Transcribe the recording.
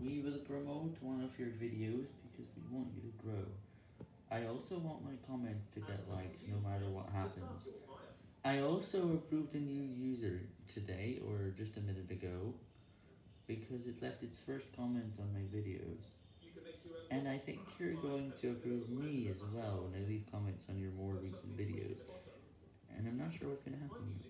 We will promote one of your videos because we want you to grow. I also want my comments to get liked no matter what happens. I also approved a new user today, or just a minute ago, because it left its first comment on my videos. And I think you're going to approve me as well when I leave comments on your more recent videos. And I'm not sure what's going to happen.